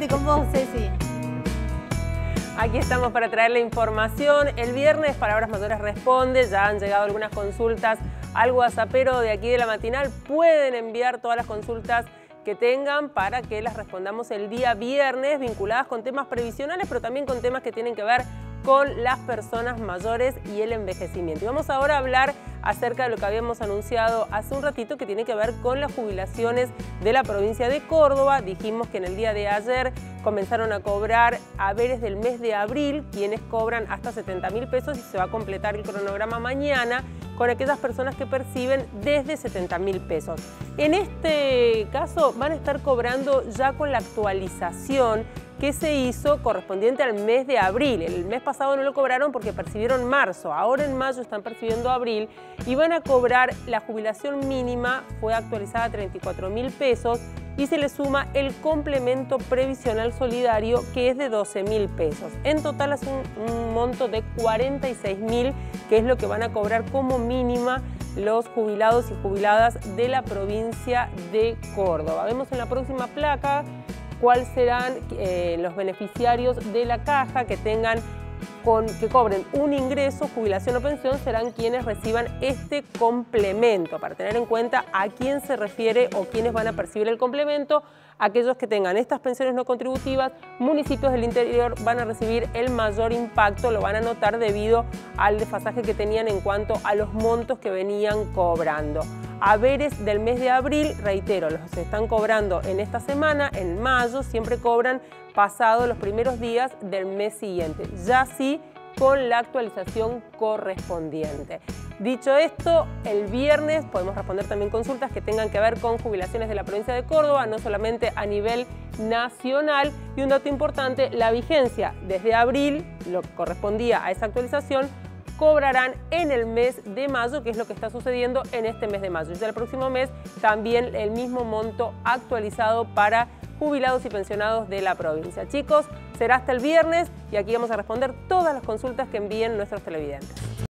nuevamente con vos, Ceci. Aquí estamos para traer la información. El viernes Palabras Mayores responde, ya han llegado algunas consultas al WhatsAppero de aquí de la matinal. Pueden enviar todas las consultas que tengan para que las respondamos el día viernes, vinculadas con temas previsionales, pero también con temas que tienen que ver con las personas mayores y el envejecimiento. Y vamos ahora a hablar acerca de lo que habíamos anunciado hace un ratito, que tiene que ver con las jubilaciones de la provincia de Córdoba. Dijimos que en el día de ayer comenzaron a cobrar haberes del mes de abril, quienes cobran hasta 70.000 pesos, y se va a completar el cronograma mañana con aquellas personas que perciben desde 70.000 pesos. En este caso van a estar cobrando ya con la actualización que se hizo correspondiente al mes de abril. El mes pasado no lo cobraron porque percibieron marzo, ahora en mayo están percibiendo abril y van a cobrar la jubilación mínima, fue actualizada a 34.000 pesos, y se le suma el complemento previsional solidario, que es de 12.000 pesos. En total es un monto de 46.000, que es lo que van a cobrar como mínima los jubilados y jubiladas de la provincia de Córdoba. Vemos en la próxima placa cuáles serán los beneficiarios de la caja que cobren un ingreso, jubilación o pensión, serán quienes reciban este complemento, para tener en cuenta a quién se refiere o quiénes van a percibir el complemento. Aquellos que tengan estas pensiones no contributivas, municipios del interior van a recibir el mayor impacto, lo van a notar debido al desfasaje que tenían en cuanto a los montos que venían cobrando. Haberes del mes de abril, reitero, los están cobrando en esta semana, en mayo, siempre cobran pasado los primeros días del mes siguiente, ya sí con la actualización correspondiente. Dicho esto, el viernes podemos responder también consultas que tengan que ver con jubilaciones de la provincia de Córdoba, no solamente a nivel nacional. Y un dato importante, la vigencia desde abril, lo que correspondía a esa actualización, cobrarán en el mes de mayo, que es lo que está sucediendo en este mes de mayo. Y el próximo mes también el mismo monto actualizado para jubilados y pensionados de la provincia. Chicos, será hasta el viernes y aquí vamos a responder todas las consultas que envíen nuestros televidentes.